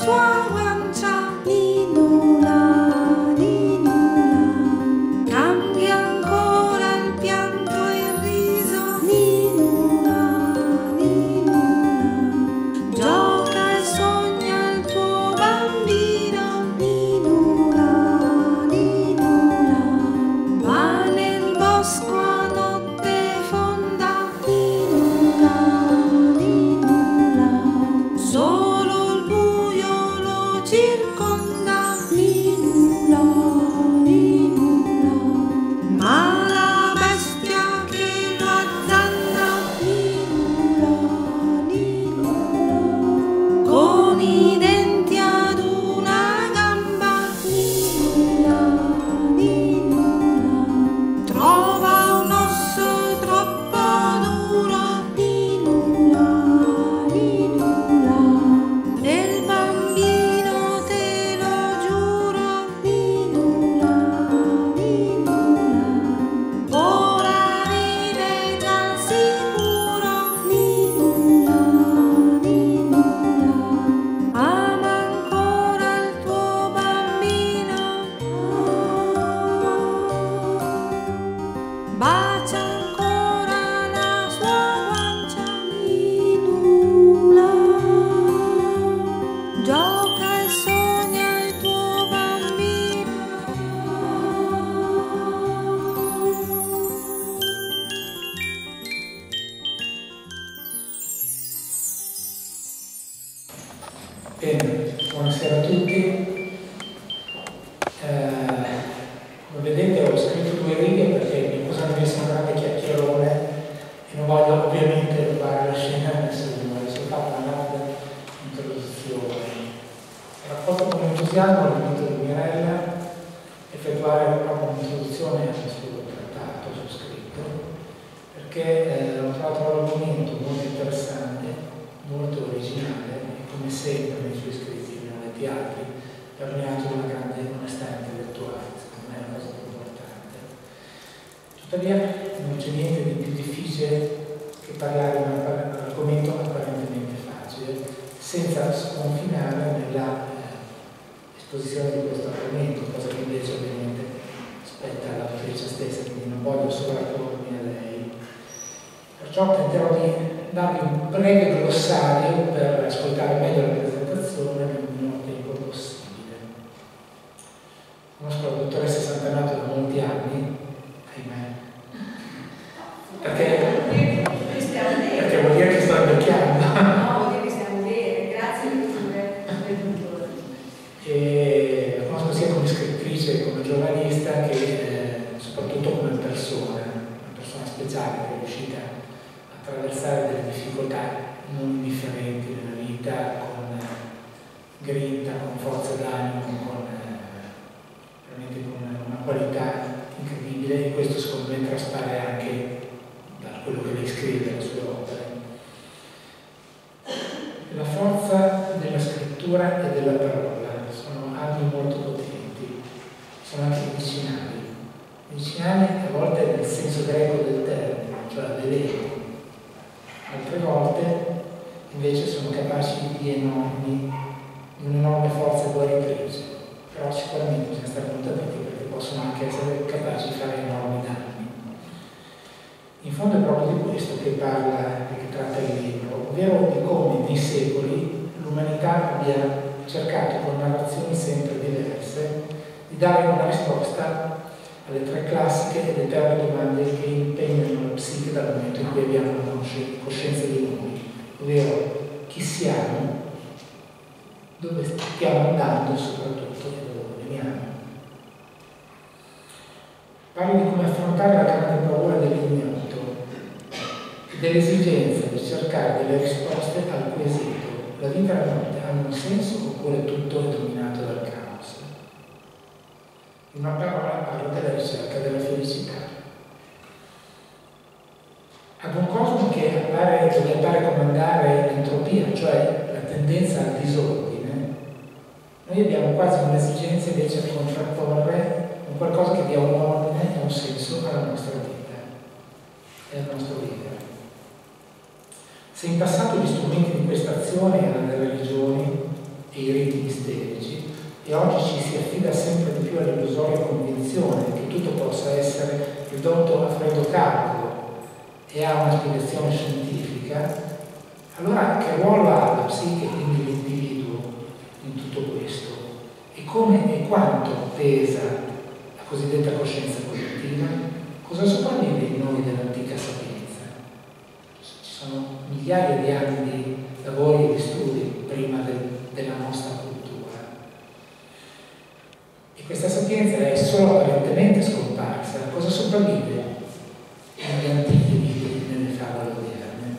sua guancia, ninula, ninula, cambia ancora il pianto e il riso, ninula, ninula, gioca e sogna il tuo bambino, ninula, ninula, va nel bosco a notte fonda, ninula, ninula, solo il buio lo circonda, ninula, ninula, ma la bestia che lo azzanna, ninula, ninula, con i denti ad una gamba, ninula, ninula, trova un osso troppo duro, ninula, ninula, del bambino te lo giuro, ninula, ninula, ora vive già sicuro, ninula, ninula, ama ancora il tuo bambino, bacia ancora la sua guancia, ninula, gioca e sogna il tuo bambino. Bene, buonasera a tutti. Come vedete ho scritto 2 righe perché mi cosa mi sembra un grande chiacchierone e non voglio ovviamente rubare la scena a nessuno, ho soltanto una rapida introduzione. Raccolto con entusiasmo l'invito di Mirella a effettuare proprio un'introduzione al suo trattato, al suo scritto, perché ho trovato l'argomento molto interessante, molto originale e come sempre nei suoi scritti, nei teatri, permeato di una grande onestà intellettuale, secondo me è una cosa più importante. Tuttavia non c'è niente di più difficile che parlare di un argomento apparentemente facile, senza sconfinare nella esposizione di questo argomento, cosa che invece ovviamente spetta all'autrice stessa, quindi non voglio sovrappormi a lei. Perciò tenterò di darvi un breve glossario per ascoltare meglio la presentazione nel minor tempo possibile. Conosco la dottoressa Sant'Amato da molti anni, ahimè, perché vuol dire che sto invecchiando. No, vuol dire che stiamo bene, grazie per E la conosco sia come scrittrice che come giornalista che soprattutto come persona, una persona speciale che è riuscita a attraversare delle difficoltà non indifferenti nella vita con grinta, con forza d'animo, veramente con una qualità incredibile, e questo secondo me traspare anche da quello che lei scrive, dalle sue opere. La forza della scrittura e della parola sono armi molto potenti, sono anche medicinali a volte nel senso greco del termine, cioè veleno, altre volte invece sono capaci di un'enorme forza guaritrice, però sicuramente bisogna stare molto attenti perché possono anche essere capaci di fare enormi danni. In fondo è proprio di questo che parla e che tratta il libro, ovvero di come nei secoli l'umanità abbia cercato con narrazioni sempre diverse di dare una risposta alle 3 classiche ed eterne domande che impegnano la psiche dal momento in cui abbiamo coscienza di noi, ovvero chi siamo, dove stiamo andando e soprattutto da dove veniamo. Parlo di come affrontare la grande paura dell'ignoto e dell'esigenza di cercare delle risposte al quesito: la vita e la morte hanno un senso oppure tutto è dominato dal caos? In una parola parlo della ricerca della felicità. Ad un cosmo che dovrebbe comandare l'entropia, cioè la tendenza al disordine, noi abbiamo quasi un'esigenza invece di contrapporre un qualcosa che dia un ordine e un senso alla nostra vita e al nostro vivere. Se in passato gli strumenti di questa azione erano le religioni e i riti oggi ci si affida sempre di più all'illusoria convinzione che tutto possa essere ridotto a freddo calcolo e a una spiegazione scientifica, allora che ruolo ha la psiche, quindi l'individuo, in tutto questo? E come e quanto pesa la cosiddetta coscienza collettiva? Cosa sopravvive in noi dell'antica sapienza? Ci sono migliaia di anni di lavori e di studi prima della nostra cultura. E questa sapienza è solo apparentemente scomparsa. Cosa sopravvive negli antichi libri, nelle favole odierne?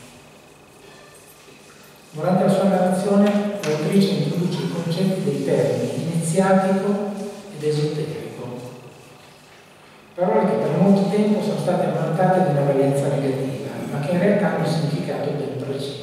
Durante la sua narrazione, l'autrice introduce i concetti dei termini iniziatico ed esoterico. Parole che per molto tempo sono state ammantate di una valenza negativa, ma che in realtà hanno un significato ben preciso.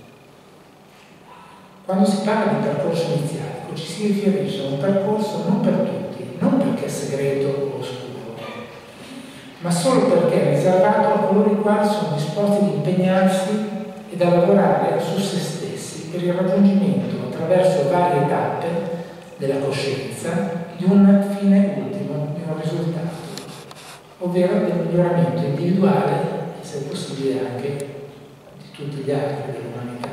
Quando si parla di percorso iniziatico ci si riferisce a un percorso non per tutti, non perché è segreto o oscuro, ma solo perché è riservato a coloro i quali sono disposti ad impegnarsi ed a lavorare su se stessi per il raggiungimento, attraverso varie tappe della coscienza, di un fine ultimo, di un risultato, ovvero del miglioramento individuale e, se possibile, anche di tutti gli altri dell'umanità.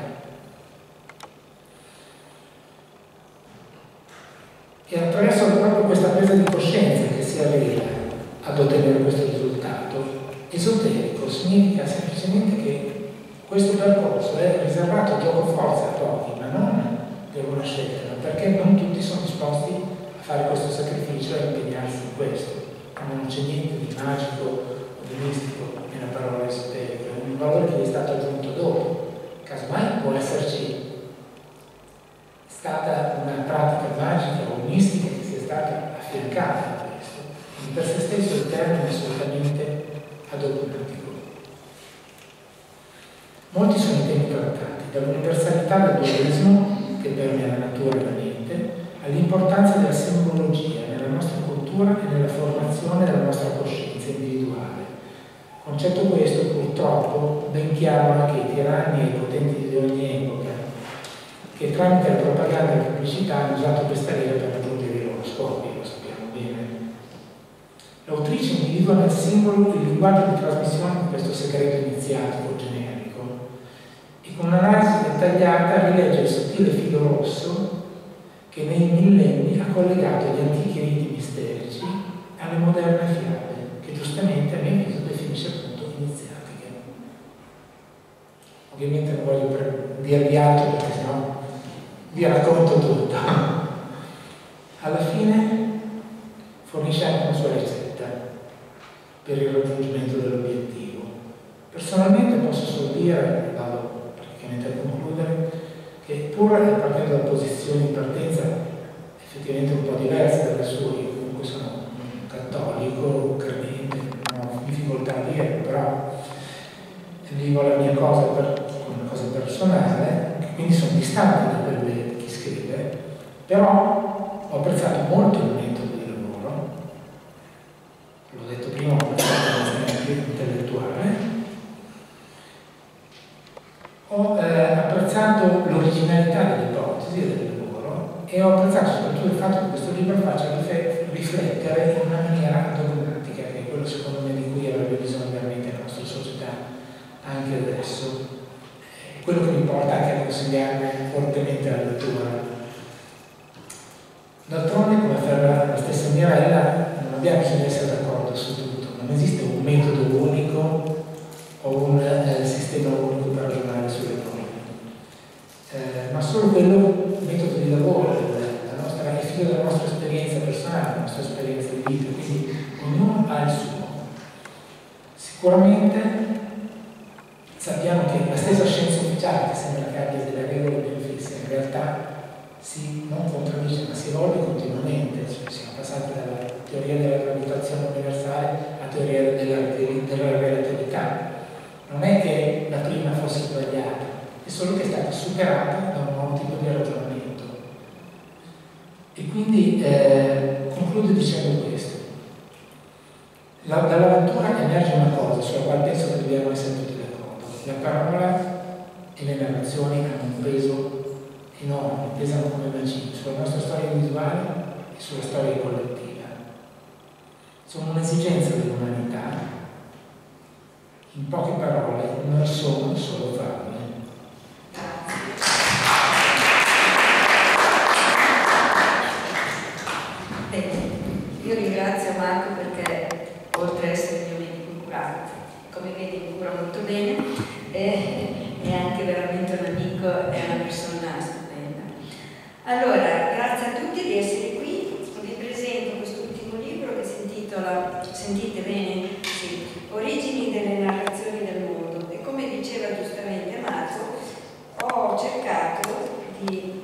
E attraverso proprio questa presa di coscienza che si arriva ad ottenere questo risultato. Esoterico significa semplicemente che questo percorso è riservato a gioco forza a pochi, ma non per una scelta, ma perché non tutti sono disposti a fare questo sacrificio e a impegnarsi in questo. Non c'è niente di magico o di mistico nella parola esoterico, è un valore che gli è stato aggiunto dopo. Casomai può esserci stata una pratica magica o mistica che sia stata affiancata a questo, quindi per se stesso il termine è assolutamente adogmatico. Molti sono i temi trattati, dall'universalità del dualismo che permea la natura e la mente, all'importanza della simbologia nella nostra cultura e nella formazione della nostra coscienza individuale. Concetto questo purtroppo ben chiaro anche ai tiranni e ai potenti di ogni epoca, che tramite la propaganda e la pubblicità hanno usato questa via per raggiungere i loro scopi, lo sappiamo bene. L'autrice individua nel simbolo il linguaggio di trasmissione di questo segreto iniziatico generico e con un'analisi dettagliata rilegge il sottile filo rosso che nei millenni ha collegato gli antichi riti misterici alle moderne fiabe, che giustamente a mio avviso definisce appunto iniziatiche. Ovviamente non voglio dirvi altro perché sennò vi racconto tutto. Alla fine fornisce anche una sua ricetta per il raggiungimento dell'obiettivo. Personalmente posso solo dire, vado praticamente a concludere, che pur partendo da posizioni in partenza effettivamente un po' diverse dalle sue, io comunque sono un cattolico, credente, non ho difficoltà a dirlo, però vivo la mia cosa come una cosa personale, quindi sono distante da quelle di chi scrive, però ho apprezzato molto il metodo di lavoro, l'ho detto prima, ho apprezzato l'insegnamento intellettuale, ho apprezzato l'originalità delle ipotesi e del lavoro e ho apprezzato soprattutto il fatto che questo libro faccia riflettere in una maniera dogmatica, che è quello secondo me di cui avrebbe bisogno veramente la nostra società anche adesso. È quello che mi porta anche a consigliarne fortemente la lettura. D'altronde, come afferma la stessa Mirella, non abbiamo bisogno di essere d'accordo su tutto, non esiste un metodo unico o un sistema unico per ragionare sulle cose, ma solo quello, il metodo di lavoro, è figlio della nostra esperienza personale, della nostra esperienza di vita, quindi ognuno ha il suo. Sicuramente sappiamo che la stessa scienza ufficiale, che sembra che abbia delle regole ben fisse, in realtà si non contraddice, ma si evolve continuamente, cioè siamo passati dalla teoria della gravitazione universale alla teoria della relatività. Non è che la prima fosse sbagliata, è solo che è stata superata da un nuovo tipo di ragionamento. E quindi concludo dicendo questo. Dalla lettura emerge una cosa sulla quale penso che dobbiamo essere tutti d'accordo. La parola e le narrazioni hanno un peso e non pesano come bacini sulla nostra storia individuale e sulla storia collettiva. Sono un'esigenza dell'umanità. In poche parole, non sono solo favole. Io ringrazio Marco perché oltre ad essere il mio medico curante, come vedi mi cura molto bene, è anche veramente un amico e una persona stupenda. Allora, grazie a tutti di essere qui. Vi presento quest'ultimo libro che si intitola, sentite bene? Sì, Origini delle narrazioni del mondo. E come diceva giustamente Marco, ho cercato di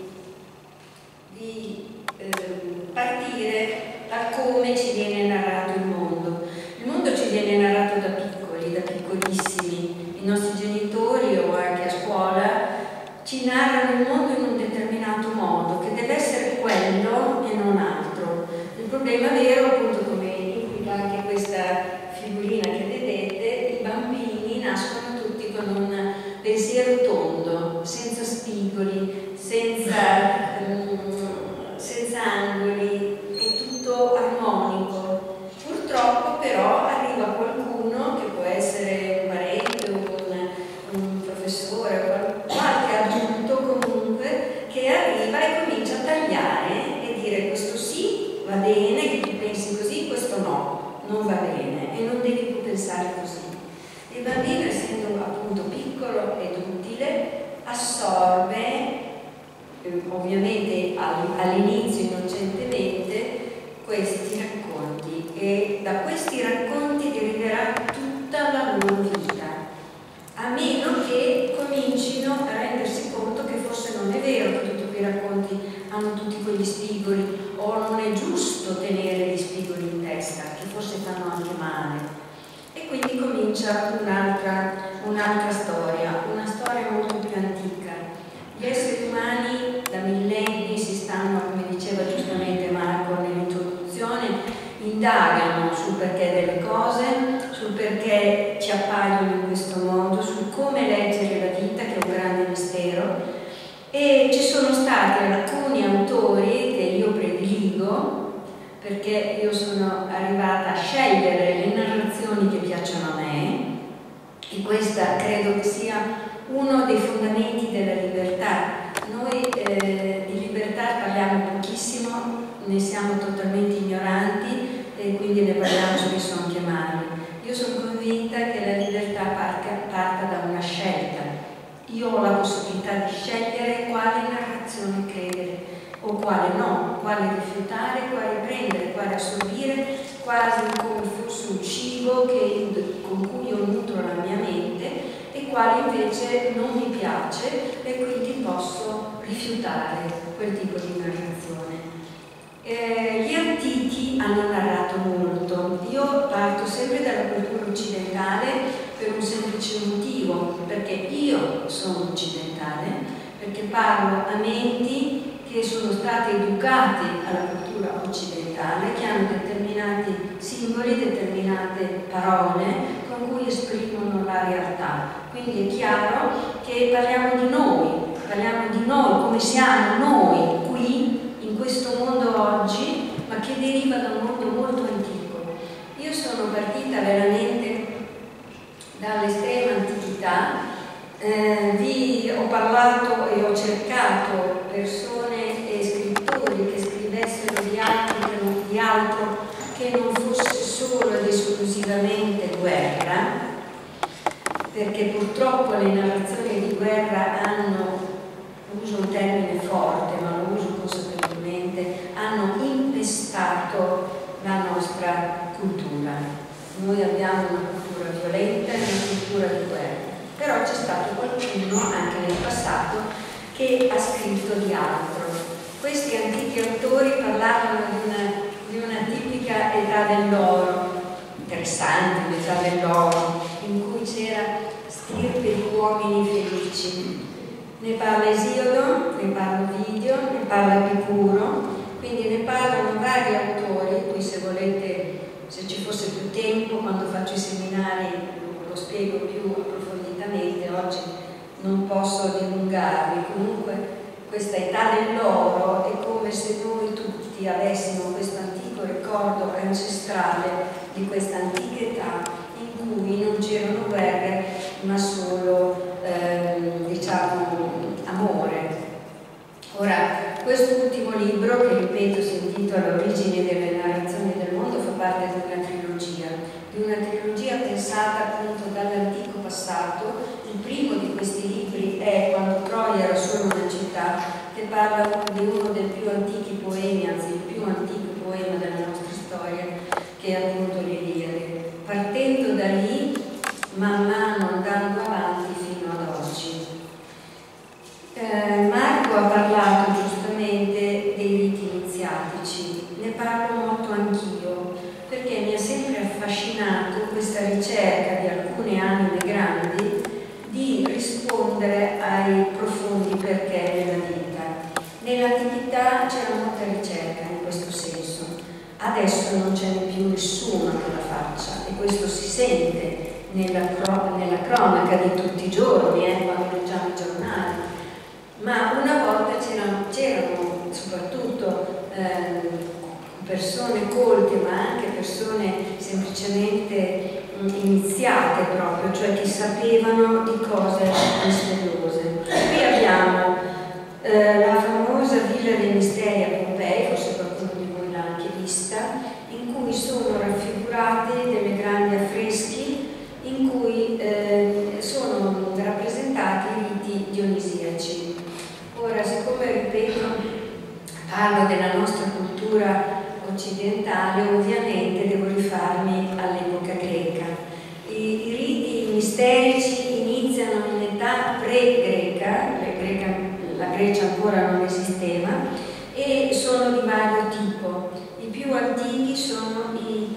partire da come ci viene narrato il mondo. Il mondo ci viene narrato da piccoli, da piccolissimi. I nostri genitori o anche a scuola ci narrano il mondo in un determinato modo, che deve essere quello e non altro. Il problema vero, appunto, come implica anche questa figurina che vedete, i bambini nascono tutti con un pensiero tondo, senza spigoli, senza angoli, è tutto armonico. Purtroppo però arriva qualcuno, che può essere un parente o un professore, qualche adulto comunque, che arriva e comincia a tagliare e dire questo sì, va bene, che tu pensi così, questo no, non va bene e non devi più pensare così. Il bambino, essendo appunto piccolo ed utile, assorbe ovviamente all'inizio innocentemente questi racconti, e da questi racconti deriverà tutta la loro vita, a meno che comincino a rendersi conto che forse non è vero che tutti quei racconti hanno tutti quegli spigoli, o non è giusto tenere gli spigoli in testa, che forse fanno anche male. E quindi comincia un'altra storia, una storia molto più antica. Gli esseri umani da millenni si stanno, come diceva giustamente Marco nell'introduzione, indagano sul perché delle cose, sul perché ci appaiono in questo mondo, su come leggere la vita, che è un grande mistero, e ci sono stati alcuni autori che io prediligo, perché io sono arrivata a scegliere le narrazioni che piacciono a me, e questa credo che sia uno dei fondamenti della libertà. Noi di libertà parliamo pochissimo, ne siamo totalmente ignoranti e quindi ne parliamo spesso anche male. Io sono convinta che la libertà parta da una scelta. Io ho la possibilità di scegliere quale narrazione credere o quale no, quale rifiutare, quale prendere, quale assorbire, quasi come fosse un cibo con cui io nutro la mia mente, e quale invece non mi piace e quindi posso rifiutare quel tipo di narrazione. Gli antichi hanno narrato molto. Io parto sempre dalla cultura occidentale per un semplice motivo, perché io sono occidentale, perché parlo a menti che sono state educate alla cultura occidentale, che hanno determinati simboli, determinate parole con cui esprimono la realtà. Quindi è chiaro che parliamo di noi come siamo noi qui in questo mondo oggi, ma che deriva da un mondo molto antico. Io sono partita veramente dall'estrema antichità, ho parlato e ho cercato persone e scrittori che scrivessero di altro che non fosse solo ed esclusivamente guerra, perché purtroppo le narrazioni di guerra uso un termine forte ma lo uso consapevolmente, hanno impestato la nostra cultura. Noi abbiamo una cultura violenta e una cultura di guerra, però c'è stato qualcuno anche nel passato che ha scritto di altro. Questi antichi autori parlavano di una tipica età dell'oro, interessante l'età dell'oro, in cui c'era stirpe di uomini felici. Ne parla Esiodo, ne parla Ovidio, ne parla Epicuro, quindi ne parlano vari autori. Poi se volete, se ci fosse più tempo, quando faccio i seminari lo spiego più approfonditamente, oggi non posso dilungarmi. Comunque questa età dell'oro, è come se noi tutti avessimo questo antico ricordo ancestrale di questa antica età in cui non c'erano guerre ma solo diciamo amore. Ora, quest'ultimo libro, che ripeto si intitola Origini delle narrazioni del mondo, fa parte di una trilogia pensata appunto dall'antico passato. Il primo di questi libri è Quando Troia era solo una città, che parla di uno dei più antichi poemi, anzi il più antico poema della nostra storia, che è appunto l'Iliade. Partendo da lì, man mano andando avanti fino ad oggi. Marco ha parlato giustamente dei riti iniziatici, ne parlo molto anch'io, perché mi ha sempre affascinato questa ricerca di alcune anime grandi di rispondere ai profondi perché della vita. Nell'antichità c'era molta ricerca in questo senso, adesso non ce n'è più nessuno che la faccia, e questo si sente nella cronaca di tutti i giorni, quando leggiamo i giornali. Ma una volta c'erano soprattutto persone colte, ma anche persone semplicemente iniziate proprio, cioè che sapevano di cose misteriose. Qui abbiamo la famosa Villa dei Misteri a Pompei, forse qualcuno di voi l'ha anche vista, in cui sono raffigurate delle grandi affreschi in cui sono rappresentati i riti dionisiaci. Ora, siccome ripeto, parlo della nostra cultura occidentale, ovviamente devo rifarmi all'epoca greca. I riti misterici iniziano in età pre-greca, la Grecia ancora non esisteva, e sono di vario tipo. I più antichi sono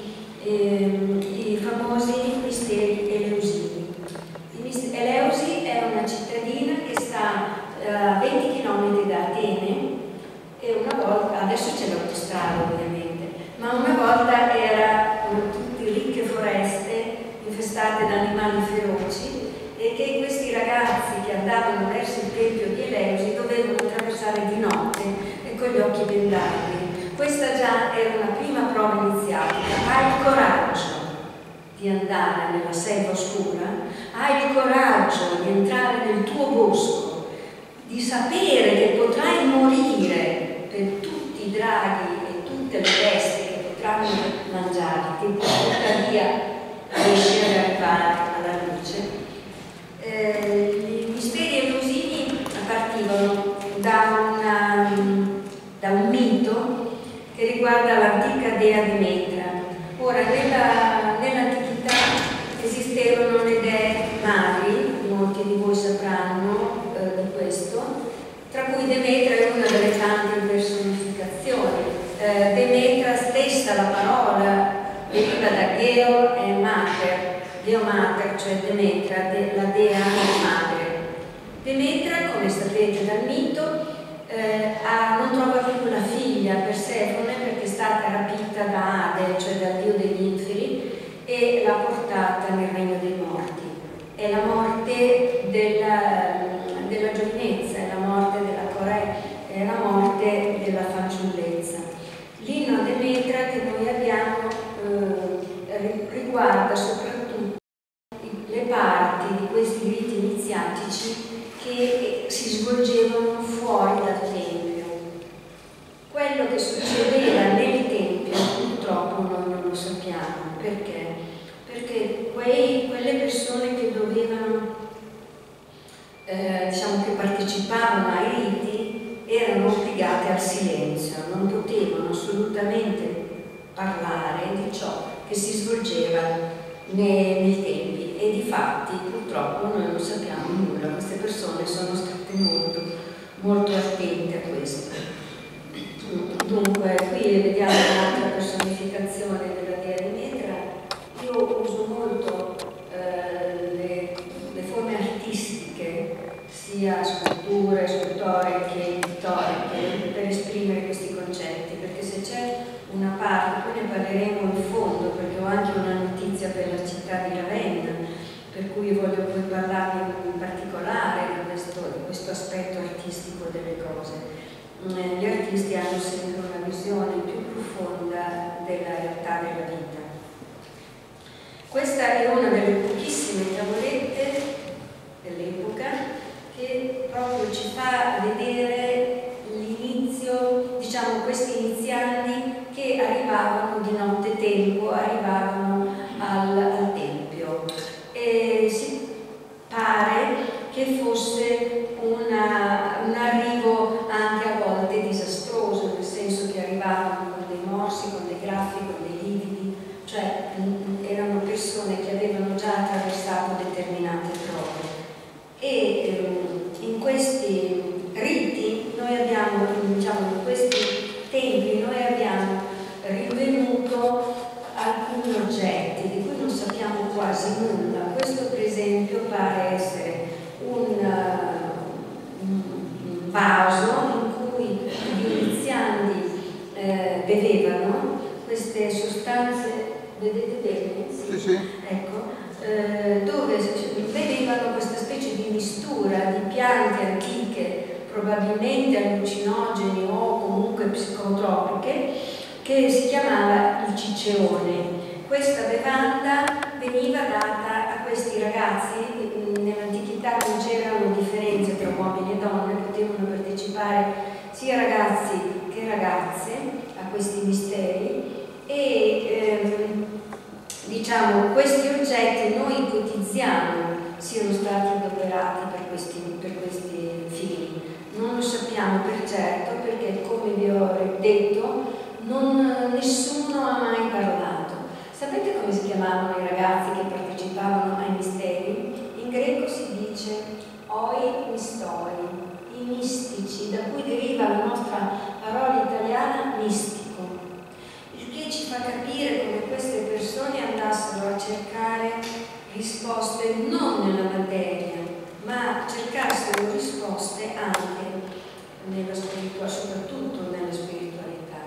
i famosi misteri eleusini. Eleusi è una cittadina che sta a 20 km da Atene, e una volta, adesso c'è l'autostrada ovviamente, ma una volta erano tutte ricche foreste infestate da animali feroci, e che questi ragazzi che andavano verso il tempio di Eleusi dovevano attraversare di notte e con gli occhi bendati. Questa già era una prima prova iniziatica. Hai il coraggio di andare nella selva oscura, hai il coraggio di entrare nel tuo bosco, di sapere che potrai morire per tutti i draghi e tutte le bestie che potranno mangiarti, tuttavia riesci ad arrivare alla luce. I misteri eleusini partivano da un mito che riguarda l'antica dea Demetra. Ora, nell'antichità esistevano le dee madri, molti di voi sapranno di questo, tra cui Demetra è una delle tante personificazioni. Demetra stessa, la parola, deriva da Geo e Mater, Deo Mater, cioè Demetra, la dea madre. Demetra, come sapete dal mito, non trova più la figlia Persefone perché è stata rapita da Ade, cioè dal dio degli inferi, e l'ha portata nel regno dei morti. È la morte della giovinezza, è la morte della Corea, è la morte della fanciullezza. L'inno a Demetra che noi abbiamo riguarda soprattutto le parti di questi riti iniziatici che si svolgevano fuori dal Tempio. Quello che succedeva nel Tempio purtroppo noi non lo sappiamo. Perché? Perché quelle persone che dovevano, diciamo che partecipavano ai riti, erano obbligate al silenzio, non potevano assolutamente parlare di ciò che si svolgeva nei tempi, e difatti purtroppo noi non sappiamo nulla. Queste persone sono state molto, molto attente a questo. Dunque, qui vediamo un'altra personificazione della dea Demetra. Io uso molto le forme artistiche, sia sculture, scultoriche, pittoriche, per esprimere questi concetti, perché se c'è una parte, poi ne parleremo in fondo, perché ho anche una notizia per la città di Ravenna, per cui voglio poi parlarvi in particolare di questo questo aspetto artistico delle cose. Gli artisti hanno sempre una visione più profonda della realtà della vita. Questa è una delle pochissime tavolette dell'epoca che proprio ci fa vedere l'inizio, diciamo, questi iniziandi che arrivavano di nottetempo, arrivavano al Tempio. E si pare che fosse un arrivo anche a volte disastroso, nel senso che arrivavano con dei morsi, con dei graffi, con dei lividi, cioè erano persone che avevano già attraversato determinate prove. E in questi riti noi abbiamo, diciamo, in questi templi noi abbiamo rinvenuto alcuni oggetti di cui non sappiamo quasi nulla. Questo per esempio pare essere un vaso in cui gli iniziandi bevevano queste sostanze, vedete bene? Sì. Sì. Ecco, dove bevevano questa specie di mistura di piante antiche, probabilmente allucinogeni o comunque psicotropiche, che si chiamava il ciceone. Questa bevanda veniva data a questi ragazzi. Nell'antichità non c'erano differenze tra uomini e donne, potevano partecipare sia ragazzi che ragazze a questi misteri e diciamo questi oggetti noi ipotizziamo siano stati adoperati per questi fini. Non lo sappiamo per certo perché, come vi ho detto, nessuno ha mai parlato. Sapete come si chiamavano i ragazzi che partecipavano ai misteri? In greco si dice oi mistori, i mistici, da cui deriva la nostra parola italiana mistico, il che ci fa capire come queste persone andassero a cercare risposte non nella materia, ma cercassero risposte anche nella spiritualità, soprattutto nella spiritualità.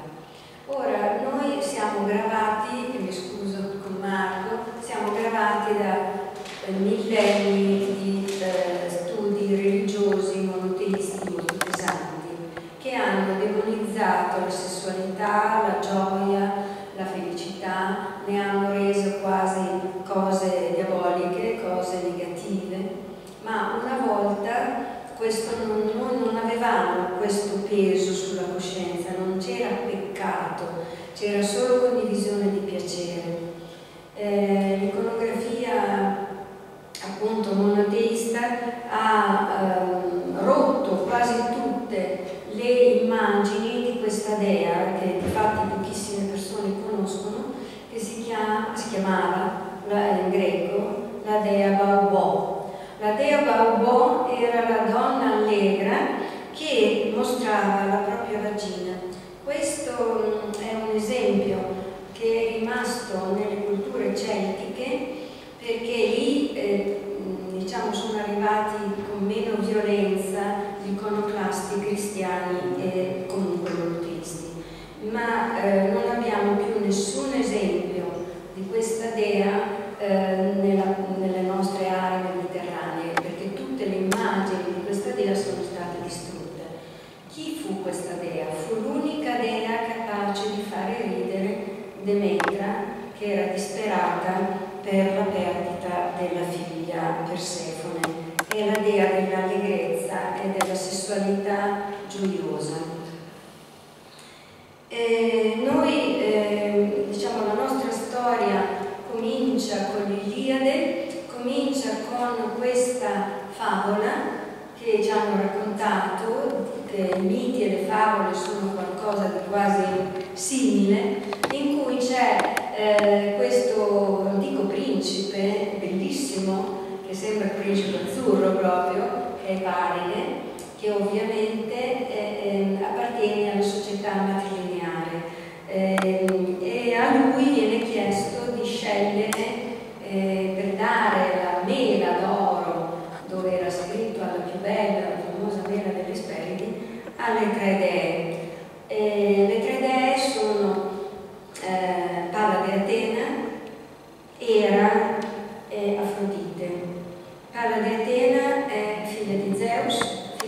Ora, noi siamo gravati, e mi scuso con Marco, siamo gravati da millenni di studi religiosi monoteisti molto pesanti che hanno demonizzato la sessualità, la gioia, la felicità, ne hanno reso quasi cose diaboliche, cose negative, ma una volta noi non avevamo questo peso sulla coscienza, non c'era peccato, c'era solo condivisione di piacere. L'iconografia appunto monoteista ha rotto quasi tutte le immagini di questa dea che infatti pochissime persone conoscono, che si chiamava in greco la dea Baobò. La dea Baobò era la donna allegra che mostrava la propria vagina. Questo è un esempio che è rimasto nelle culture celtiche perché lì diciamo sono arrivati con meno violenza gli iconoclasti cristiani e comunque monoteisti, ma non abbiamo più nessun esempio di questa dea nelle nostre aree mediterranee, perché tutte le immagini di questa dea sono state distrutte. Chi fu questa dea? Fu l'unica dea capace di fare ridere Demetra, che era disperata per la perdita della figlia Persefone. È la dea dell'allegrezza e della sessualità gioiosa. Noi, diciamo, la nostra storia comincia con l'Iliade, comincia con questa favola che ci hanno raccontato, che i miti e le favole sono qualcosa di quasi simile, in cui c'è questo antico principe bellissimo, che sembra il principe azzurro proprio, che è Paride, che ovviamente appartiene alla società matrilineare. E a lui viene chiesto di scegliere per dare la mela d'oro, dove era scritto alla più bella, la famosa mela delle Speridi, alle tre dee. Le tre dee sono Pallade Atena, Era e Afrodite. Pallade Atena è figlia di Zeus,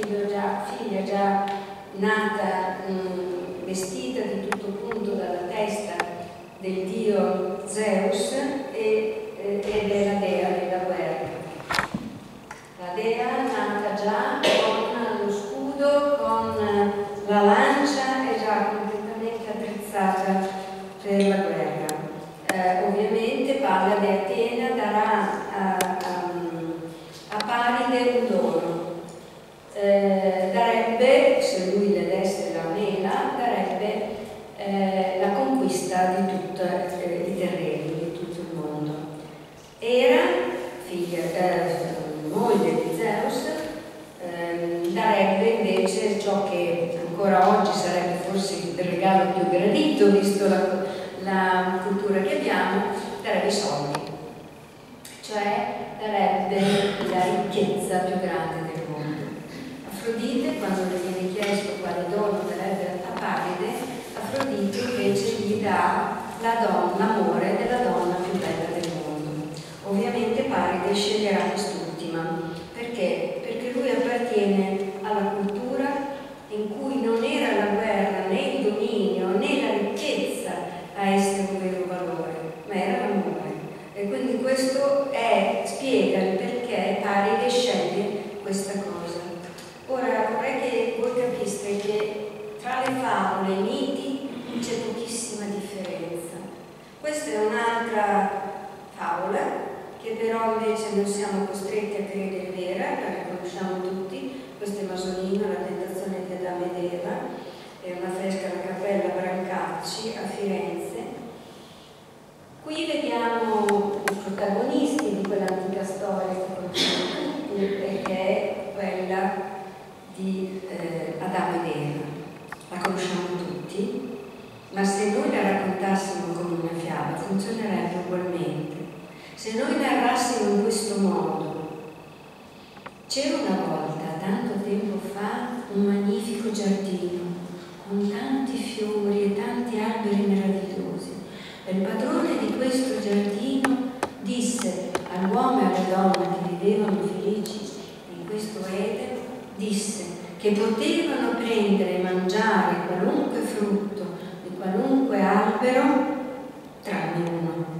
sarebbe forse il regalo più gradito, visto la cultura che abbiamo, darebbe i soldi, cioè darebbe la ricchezza più grande del mondo. Afrodite, quando le viene chiesto quale dono darebbe a Paride, Afrodite invece gli dà l'amore della donna più bella del mondo. Ovviamente Paride sceglierà quest'ultima. Perché? Perché lui appartiene alla cultura in cui non era la guerra, né il dominio, né la ricchezza a essere un vero valore, ma era l'amore. E quindi questo spiega il perché Paride sceglie questa cosa. Ora vorrei che voi capiste che tra le favole e i miti c'è pochissima differenza. Questa è un'altra favola che però invece non siamo costretti a credere vera, perché conosciamo tutti. Questo è Masolino, La tentazione di Adamo ed Eva, è una fresca alla Cappella Brancacci a Firenze. Qui vediamo i protagonisti di quell'antica storia che conosciamo tutti, perché è quella di Adamo ed Eva. La conosciamo tutti, ma se noi la raccontassimo come una fiaba funzionerebbe ugualmente. Se noi narrassimo in questo modo: c'era una volta, tanto tempo fa, un magnifico giardino con tanti fiori e tanti alberi meravigliosi. E il padrone di questo giardino disse all'uomo e alla donna che vivevano felici in questo Eden, disse che potevano prendere e mangiare qualunque frutto di qualunque albero tranne uno.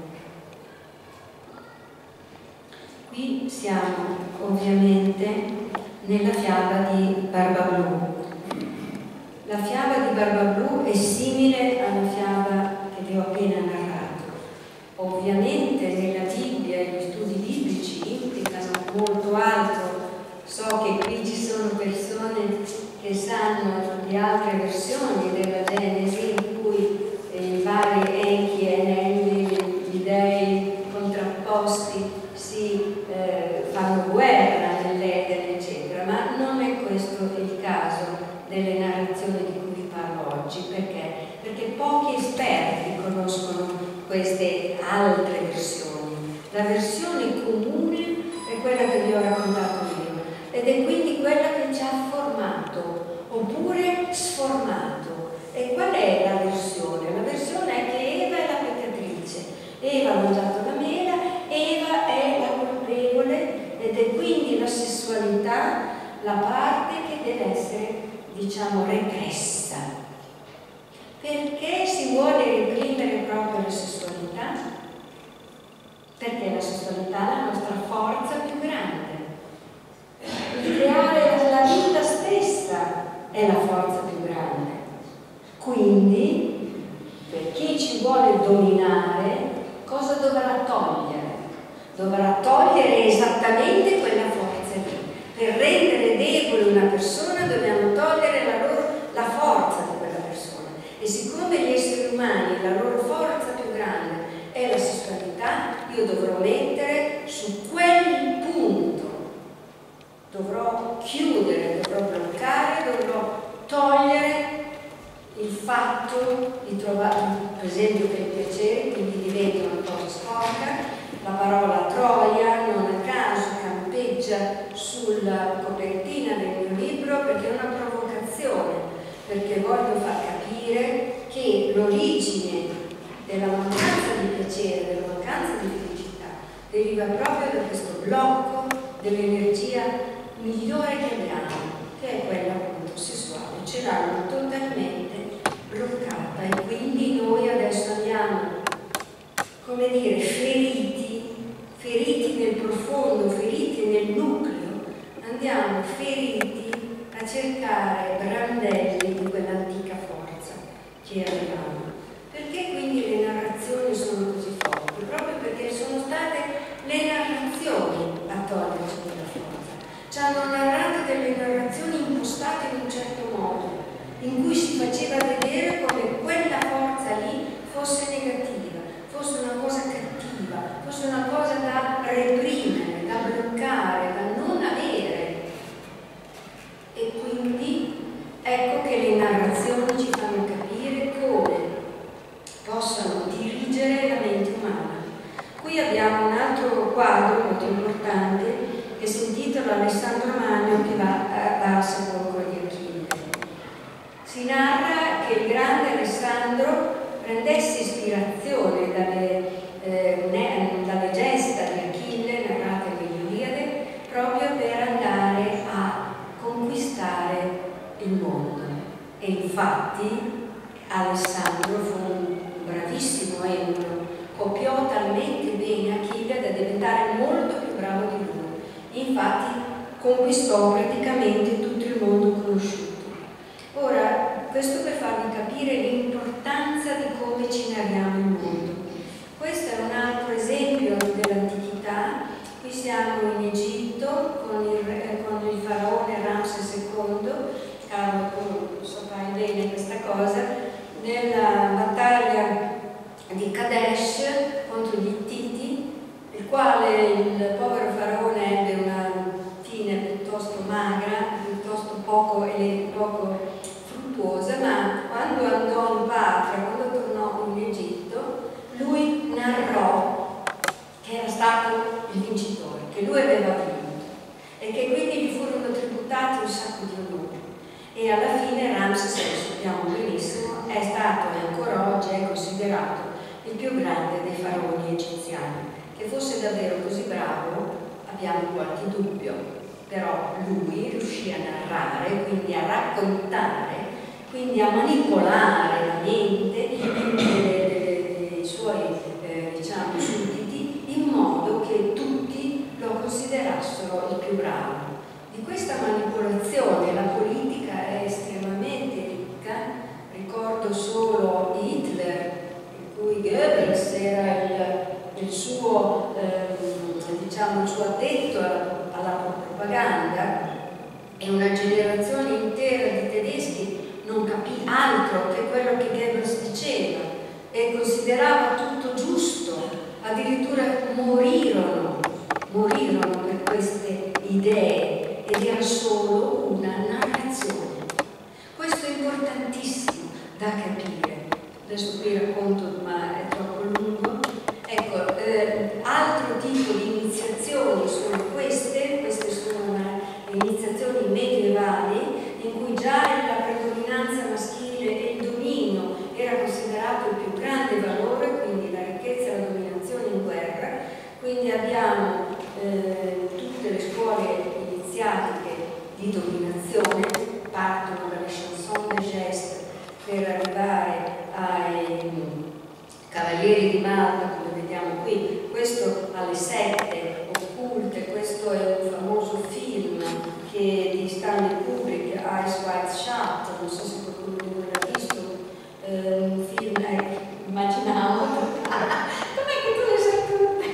Qui siamo ovviamente nella fiaba di Barbablù. La fiaba di Barbablù è simile alla fiaba che vi ho appena narrato. Ovviamente nella Bibbia e gli studi biblici implicano molto altro. So che qui ci sono persone che sanno di altre versioni della Genesi in cui i vari Enki e Enlil, gli dei contrapposti, si fanno guerra nell'Eden, eccetera, ma non è questo il caso delle narrazioni di cui vi parlo oggi. Perché? Perché pochi esperti conoscono queste altre versioni. La versione comune è quella che vi ho raccontato io, ed è quindi quella che ci ha formato oppure sformato. E qual è la versione? La versione è che Eva è la peccatrice, Eva ha mangiato la mela, Eva è la colpevole, ed è quindi la sessualità la parte che deve essere, diciamo, repressa. Perché si vuole reprimere proprio la sessualità? Perché la sessualità è la nostra forza più grande. Il creare la vita stessa è la forza più grande. Quindi, per chi ci vuole dominare, cosa dovrà togliere? Dovrà togliere esattamente quella forza lì. Per rendere debole una persona dobbiamo togliere la forza di quella persona. E siccome gli esseri umani, la loro forza più grande è la sessualità, io dovrò mettere su quel punto, dovrò chiudere, dovrò bloccare, dovrò togliere il fatto di trovare, per esempio, che il piacere quindi diventa una cosa sporca. La parola Troia non a caso campeggia sulla copertina del mio libro, perché è una provocazione, perché voglio far capire che l'origine della mancanza di piacere, della mancanza di felicità, deriva proprio da questo blocco dell'energia migliore che abbiamo, che è quella appunto sessuale. Ce l'hanno totalmente bloccata, e quindi noi adesso andiamo, come dire, feriti nel profondo, feriti nel nucleo, andiamo feriti a cercare brandelli di quell'antica forza che avevamo. Perché quindi le narrazioni sono così forti? Proprio perché sono state le narrazioni a toglierci quella forza. Ci hanno narrato delle narrazioni impostate in un certo modo, in cui si faceva vedere come quella forza lì fosse negativa, fosse una cosa cattiva, fosse una cosa da reprimere, da bloccare, da non avere. E quindi ecco che le narrazioni che il grande Alessandro prendesse ispirazione dalle gesta di Achille narrate nell'Iliade proprio per andare a conquistare il mondo. E infatti Alessandro fu un bravissimo emiro, copiò talmente bene Achille da diventare molto più bravo di lui. Infatti conquistò praticamente tutto il mondo conosciuto. Ora, questo per farvi capire l'importanza di come ci narriamo il mondo. Questo è un altro esempio dell'antichità. Qui siamo in Egitto con il faraone Ramse II. Carlo, tu saprai bene questa cosa, nella battaglia di Kadesh contro gli Ittiti, il quale il povero faraone ebbe una fine piuttosto magra, piuttosto poco fruttuosa, ma quando andò in patria, quando tornò in Egitto, lui narrò che era stato il vincitore, che lui aveva vinto e che quindi gli furono tributati un sacco di onori. E alla fine Ramses, lo sappiamo benissimo, è stato e ancora oggi è considerato il più grande dei faraoni egiziani. Che fosse davvero così bravo abbiamo qualche dubbio, però lui riuscì a narrare, quindi a raccontare, quindi a manipolare la mente dei suoi sudditi in modo che tutti lo considerassero il più bravo. Di questa manipolazione la politica è estremamente ricca. Ricordo solo Hitler, in cui Goebbels era il suo addetto alla propaganda, e una generazione intera di tedeschi non capì altro che quello che Goebbels diceva e considerava tutto giusto, addirittura morirono per queste idee, ed era solo una narrazione. Questo è importantissimo da capire. Adesso qui racconto, ma è troppo lungo. Ecco, altro tipo di iniziazioni sono queste sono le iniziazioni medievali, in cui già la predominanza maschile e il dominio era considerato il più grande valore, quindi la ricchezza e la dominazione in guerra. Quindi abbiamo tutte le scuole iniziatiche di dominazione, partono dalle chanson de geste per arrivare ai Cavalieri di Malta, come vediamo qui. Questo alle 7 occulte, questo è un famoso film di Stanley Kubrick, Eyes Wide Shut, non so se qualcuno di voi l'ha visto, un film, immaginavo, com'è che tu le sai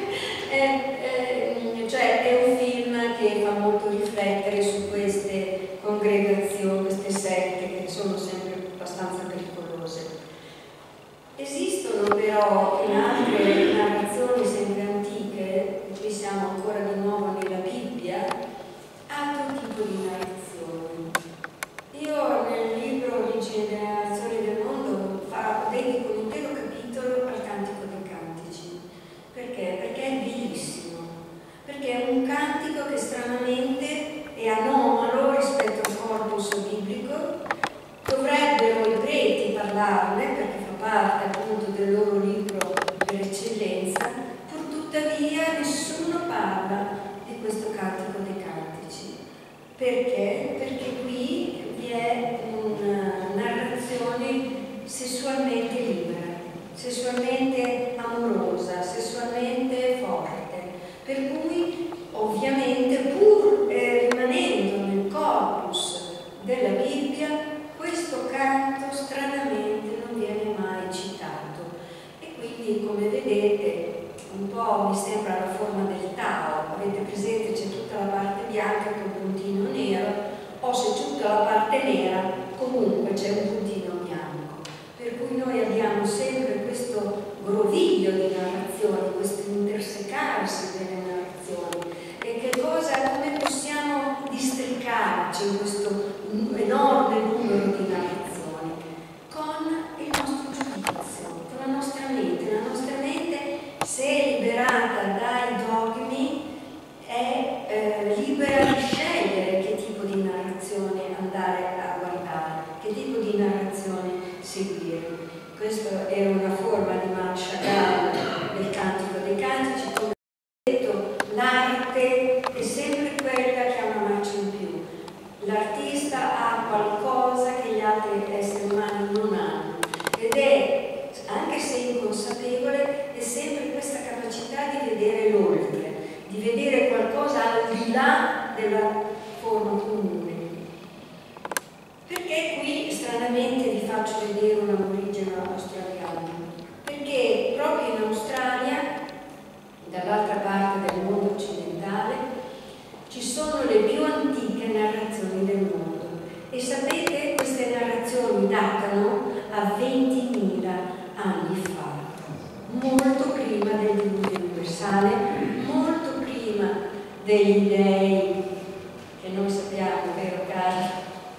tutte? Cioè è un film che fa molto riflettere su queste congregazioni, queste sette che sono sempre abbastanza pericolose. Esistono però in altre narrazioni sempre antiche, e qui siamo ancora di nuovo nella Bibbia, altro tipo di narrazioni. Io nel libro Origine delle narrazioni del mondo dedico un intero capitolo al Cantico dei Cantici. Perché? Perché è bellissimo, perché è un cantico che stranamente è anomalo rispetto al corpus biblico. Dovrebbero i preti parlarne perché fa parte appunto del loro libro per eccellenza, pur tuttavia nessuno parla di questo Cantico dei Cantici. Perché? Perché qui vi è una narrazione sessualmente libera, sessualmente amorosa, sessualmente forte, per cui ovviamente pur rimanendo nel corpus della Bibbia, questo canto stranamente non viene mai citato. E quindi, come vedete, un po' mi sembra la forma del Tao. Avete presente, c'è tutta la parte bianca con un puntino nero, o se c'è tutta la parte nera comunque c'è un puntino bianco. Per cui noi abbiamo sempre questo groviglio di narrazioni, questo intersecarsi delle narrazioni. E che cosa, come possiamo districarci in questo enorme numero di narrazioni? Con il nostro giudizio, con la nostra mente. La nostra mente, se liberata dai dogmi, è libera di scegliere che tipo di narrazione andare a guardare. questa era una forma di Chagall del Cantico dei Cantici. Come ho detto, l'arte è sempre quella che ha una marcia in più. L'artista ha qualcosa che gli altri esseri umani non hanno, ed è, anche se inconsapevole, è sempre questa capacità di vedere l'oltre, di vedere qualcosa al di là della forma comune. Perché qui stranamente vi faccio vedere un aborigeno australiano? Perché proprio in Australia, dall'altra parte del mondo occidentale, ci sono le più antiche narrazioni del mondo. E sapete, queste narrazioni datano a 20.000 anni fa, molto prima del diluvio universale, molto prima degli dei che noi sappiamo, vero Carlo?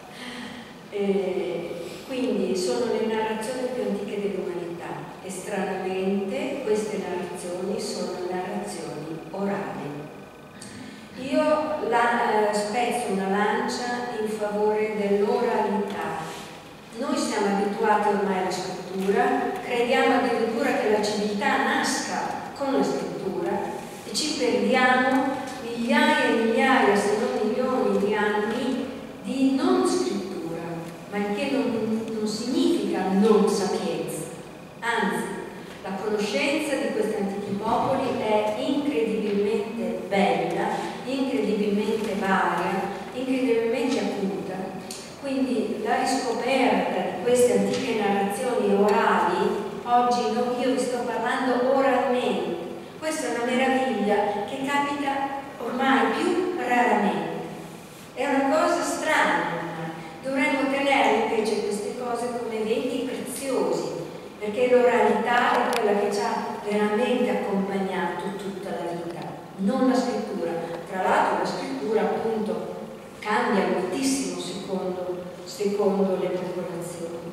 Quindi sono le narrazioni più antiche dell'umanità e stranamente queste narrazioni sono narrazioni orali. Io spezzo una lancia in favore dell'oralità. Noi siamo abituati ormai alla scrittura, crediamo addirittura che la civiltà nasca con la scrittura e ci perdiamo migliaia e migliaia, se non milioni di anni di non scrittura, ma il che non significa non sapienza. Anzi, la conoscenza di questi antichi popoli è incredibilmente bella, incredibilmente varia, incredibilmente acuta. Quindi la riscoperta di queste antiche narrazioni orali, oggi io vi sto parlando oralmente, questa è una meraviglia che capita ormai più raramente. È una cosa strana. Dovremmo tenere invece queste cose come eventi preziosi, perché l'oralità è quella che ci ha veramente accompagnato tutta la vita, non la scrittura. Tra l'altro la scrittura appunto cambia moltissimo secondo le popolazioni.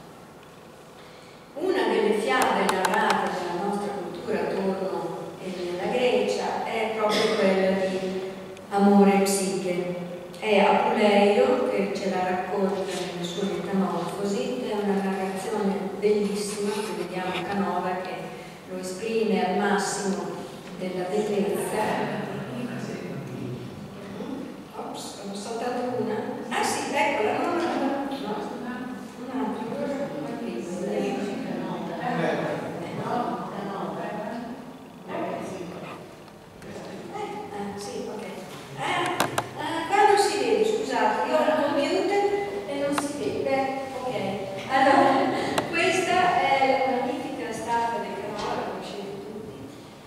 Una delle fiabe narrate della nostra cultura attorno alla Grecia è proprio quella di Amore e Psiche. È Apuleio che ce la racconta nelle sue Metamorfosi, è una narrazione bellissima che vediamo a Canova, che lo esprime al massimo della bellezza. Ops, ho saltato una. Ah sì, eccola, no, sì, ok. Qua non si vede, scusate, io ho il computer e non si vede. Ok. Allora, questa è la magnifica statua del Canova, conoscete tutti,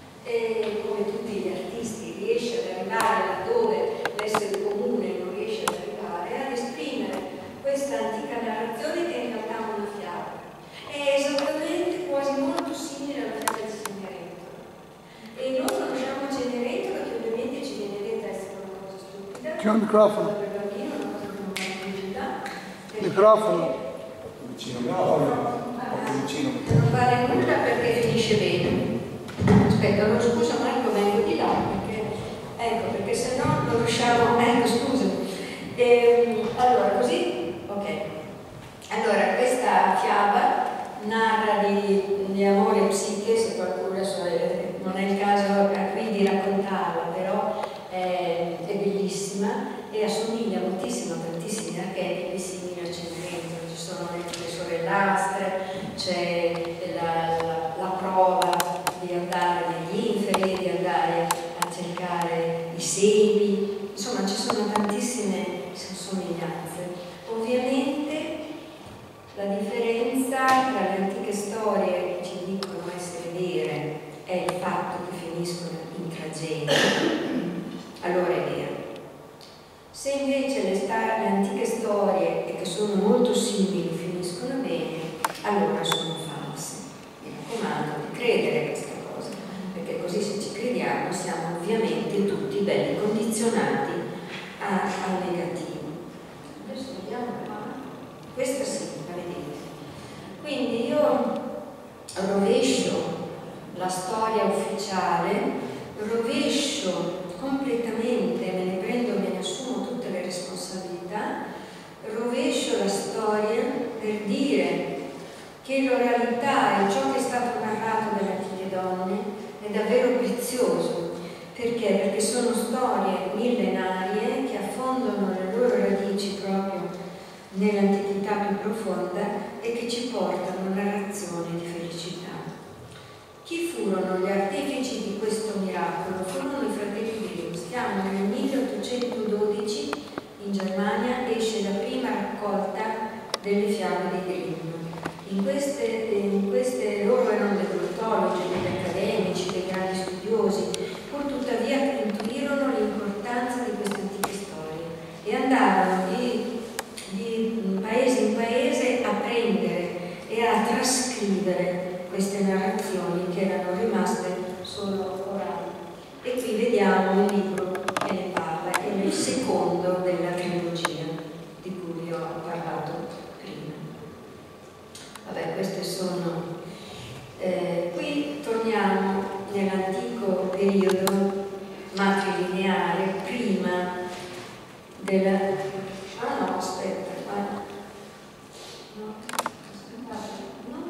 e come tutti gli artisti riesce ad arrivare laddove l'essere comune non riesce ad arrivare, ad esprimere questa antica narrazione che è in realtà una fiaba. È esattamente quasi molto simile alla fiaba di Cenerentola. E noi conosciamo Cenerentola, che ovviamente ci viene detta essere una cosa stupida. C'è un microfono. Per bambino, una cosa che non va piaciuta. Microfono. Vicino, vicino. Non vale nulla perché finisce bene. Aspetta, allora scusa Marco, vengo di là perché se no non riusciamo. Scusa. Allora, così? Ok. Allora, questa fiaba narra di amore e psiche, se qualcuno adesso non è il caso qui di raccontarla, però è bellissima e assomiglia moltissimo a tantissimi archetipi simili a Cenerentola. Ci sono le sorellastre, c'è la prova di andare negli inferi, di andare a cercare i semi, insomma ci sono tantissime somiglianze. Ovviamente la differenza tra le antiche storie che ci dicono essere vere è il fatto che finiscono in tragedia. Allora è vero. Se invece le antiche storie, e che sono molto simili, finiscono bene, allora sono false. Mi raccomando di credere a questa cosa, perché così se ci crediamo siamo ovviamente tutti belli condizionati al negativo. Adesso vediamo qua. Questa sì, la vedete. Quindi io rovescio la storia ufficiale, rovescio completamente, me ne assumo tutte le responsabilità, rovescio la storia per dire che che l'oralità e ciò che è stato narrato dalle antiche donne è davvero prezioso. Perché? Perché sono storie millenarie che affondano le loro radici proprio nell'antichità più profonda e che ci portano a narrazioni di felicità. Chi furono gli artefici di questo miracolo? Furono i fratelli Grimm. Siamo nel 1812, in Germania esce la prima raccolta delle fiabe di Grimm. In queste loro erano dei glottologi, degli accademici, dei grandi studiosi, pur tuttavia intuirono l'importanza di queste antiche storie e andarono di paese in paese a prendere e a trascrivere queste narrazioni che erano rimaste solo orali. E qui vediamo il libro che ne parla, che è il secondo della trilogia di cui vi ho parlato prima. Vabbè, queste sono... qui torniamo nell'antico periodo matrilineare, prima della... Ah no, aspetta, no, aspettate,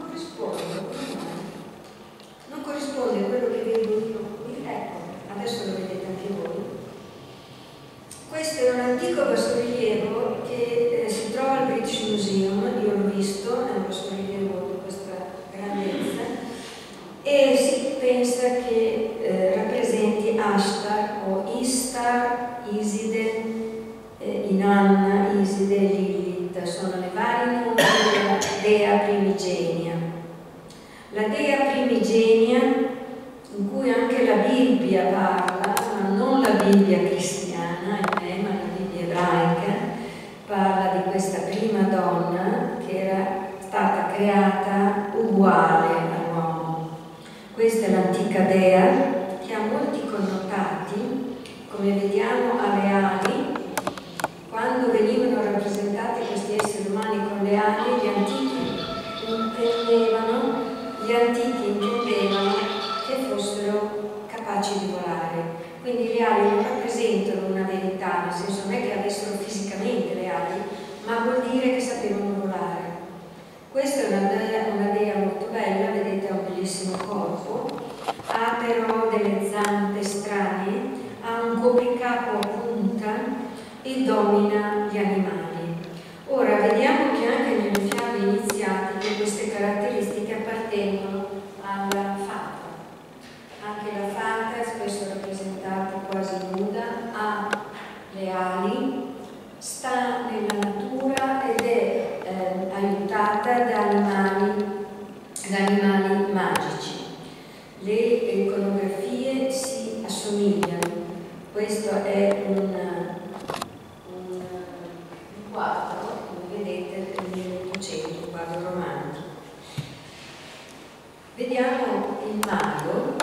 non corrisponde a quello che vedo io qui, ecco, adesso lo vedete anche voi. Questo è un antico bassorilievo che si trova al British Museum, io l'ho visto, è un bassorilievo di questa grandezza, e si pensa che rappresenti Ashtar o Istar, Iside, Inanna, Iside e Lilith, sono le varie nomi della dea primigenia. La dea primigenia, in cui anche la Bibbia parla, ma non la Bibbia cristiana, ma la Bibbia ebraica, parla di questa prima donna che era stata creata uguale all'uomo. Questa è l'antica dea che ha molti connotati, come vediamo alle ali. Quando venivano rappresentati questi esseri umani con le ali, gli antichi intendevano che fossero capaci di volare. Quindi le ali non rappresentano una verità, nel senso non è che avessero fisicamente le ali, ma vuol dire che sapevano volare. Questa è una dea molto bella, vedete, ha un bellissimo corpo, ha però delle zampe strane, ha un copricapo a punta e domina gli animali. Ora vediamo che anche nelle fiabe iniziatiche queste caratteristiche appartengono alla fata. Anche la fata, spesso rappresentata quasi nuda, ha le ali, sta nella natura ed è aiutata da animali magici. Le iconografie si assomigliano. Questo è un quadro, come vedete, nel 800, un quadro romantico. Vediamo il mago.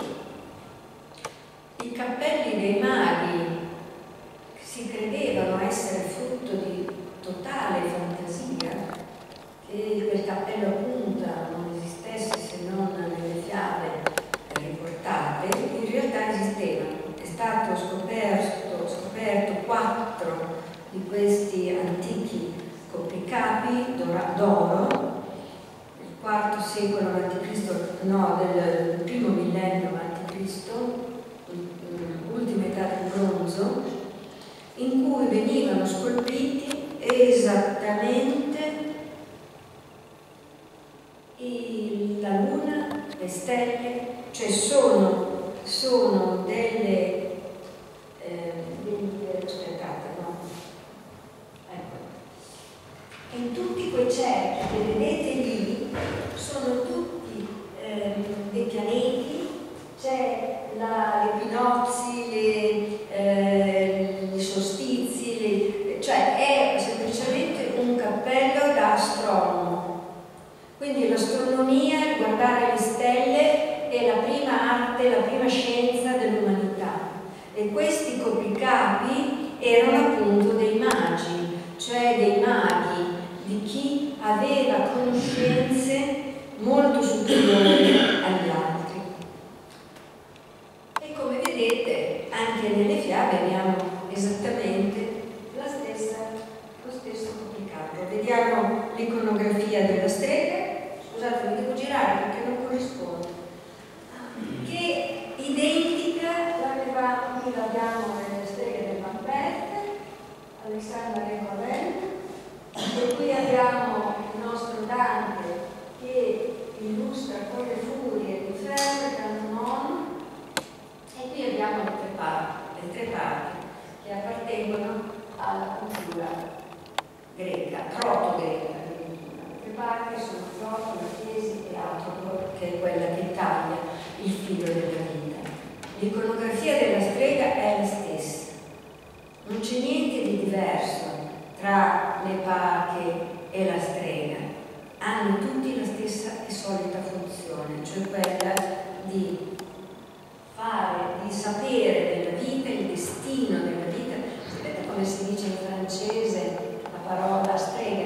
I cappelli dei maghi si credevano essere frutto di totale fantasia, che quel cappello a punta non esistesse se non nelle fiabe riportate, in realtà esistevano. È stato scoperto 4 di questi antichi copricapi d'oro, il IV secolo a.C., no, del primo millennio a.C., ultima età del bronzo, in cui venivano scolpiti esattamente la luna, le stelle, cioè sono delle aspettate, no? Ecco. In tutti quei cerchi che vedete lì sono tutti dei pianeti, c'è l'equinozi, i solstizi, cioè è semplicemente un cappello da astronomo. Quindi l'astronomia, guardare le stelle, è la prima arte, la prima scienza dell'umanità. E questi copricapi erano appunto dei magi, cioè dei maghi, di chi aveva conoscenze molto superiori agli altri. E come vedete, anche nelle fiabe abbiamo esattamente lo stesso copricapo. Vediamo l'iconografia della strega. Scusate, abbiamo le streghe del Macbeth, Alexandra Recavel, e qui abbiamo il nostro Dante che illustra con le furie di Ferro e Cannone, e qui abbiamo le tre parti che appartengono alla cultura greca, proto-greca. Le tre parti sono Proto, Chiesi e Atropo, che è quella che taglia il filo della vita. L'iconografia della strega è la stessa, non c'è niente di diverso tra le parche e la strega, hanno tutti la stessa e solita funzione, cioè quella di sapere della vita, il destino della vita. Sapete come si dice in francese la parola strega?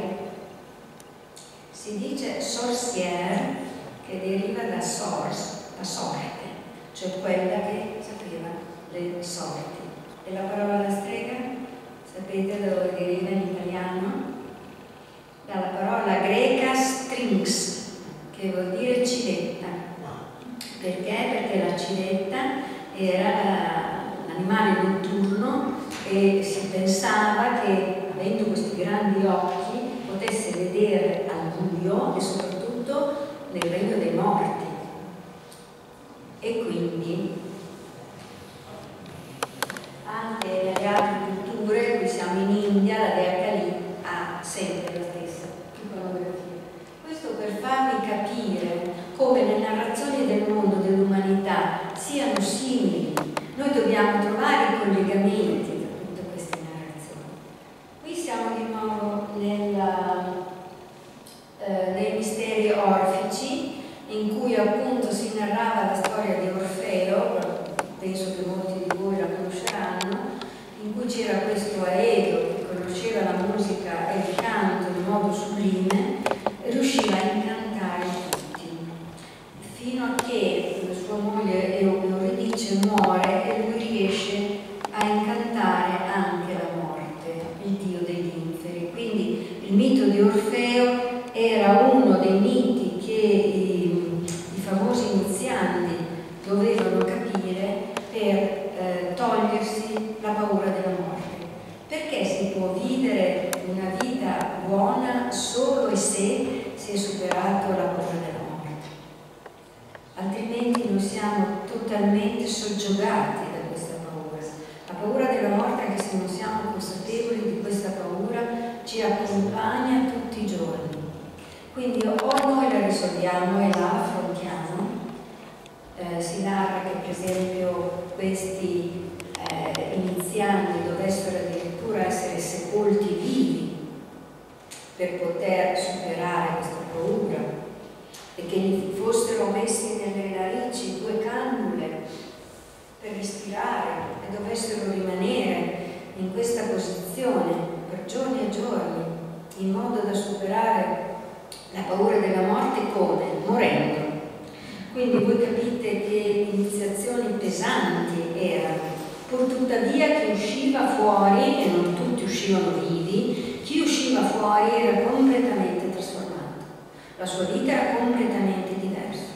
Si dice sorcière, che deriva da source, la sorte, cioè quella che sapeva le sorti. E la parola strega, sapete da dove deriva in italiano? Dalla parola greca strix, che vuol dire ciletta. Perché? Perché la ciletta era l'animale notturno e si pensava che, avendo questi grandi occhi, potesse vedere al buio e soprattutto nel regno dei morti. E quindi anche nelle altre culture, qui siamo in India, la dea Kali ha sempre la stessa iconografia. Questo per farvi capire come le narrazioni del mondo, dell'umanità, siano simili. Noi dobbiamo trovare i collegamenti tra tutte queste narrazioni. Qui siamo di nuovo nei misteri orfici, in cui appunto si narrava la storia di Orfeo, penso che molti di voi la conosceranno, in cui c'era questo Aedo che conosceva la musica e il canto in modo sublime e riusciva a incantare tutti, fino a che sua moglie Euridice muore e lui riesce a incantare anche la morte, il dio degli inferi. Quindi il mito di Orfeo era uno dei miti che i famosi inizianti dovevano capire per togliersi la paura della morte. Perché si può vivere una vita buona solo e se si è superato la paura della morte? Altrimenti noi siamo totalmente soggiogati da questa paura. La paura della morte, anche se non siamo consapevoli di questa paura, ci accompagna tutti i giorni. Quindi o noi la risolviamo e la affrontiamo. Si narra che per esempio questi inizianti dovessero addirittura essere sepolti vivi per poter superare questa paura e che gli fossero messi nelle narici 2 cannule per respirare e dovessero rimanere in questa posizione per giorni e giorni in modo da superare la paura della morte. Come? Morendo. Quindi voi capite che iniziazioni pesanti erano. Pur tuttavia chi usciva fuori, e non tutti uscivano vivi, chi usciva fuori era completamente trasformato. La sua vita era completamente diversa.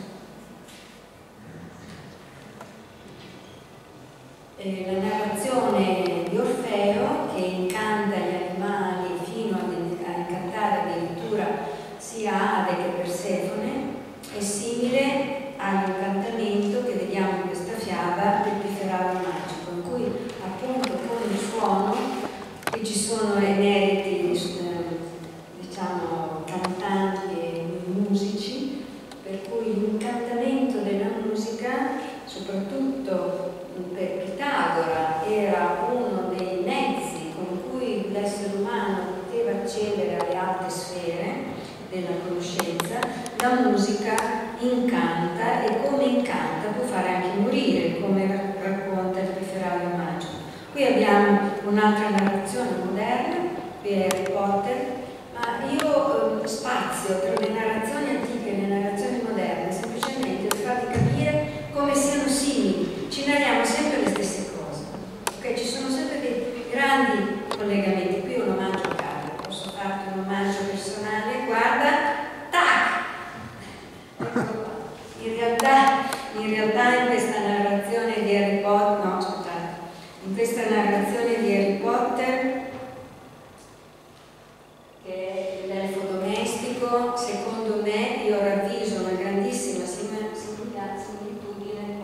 La narrazione di Orfeo, che incanta gli animali fino a incantare addirittura sia Ade che Persefone, è simile all'incantamento che vediamo in questa fiaba del Piferario magico, in cui appunto con il suono, qui ci sono emeriti, diciamo, cantanti e musici, per cui l'incantamento della musica, soprattutto per Pitagora, era uno dei mezzi con cui l'essere umano poteva accedere alle alte sfere della conoscenza. La musica incanta e come incanta può fare anche morire, come racconta il Piferario magico. Qui abbiamo un'altra narrazione moderna, qui è Harry Potter, ma io spazio tra le narrazioni antiche e le narrazioni moderne semplicemente per farvi capire come siano simili. Ci narriamo sempre le stesse cose, ok? Ci sono sempre dei grandi collegamenti. Qui un omaggio a Carlo, posso farti un omaggio personale? Guarda, tac! Ecco qua. In realtà in questa narrazione di Harry Potter, no, scusate, questa narrazione di Harry Potter, che è l'elfo domestico, secondo me io ravviso una grandissima similitudine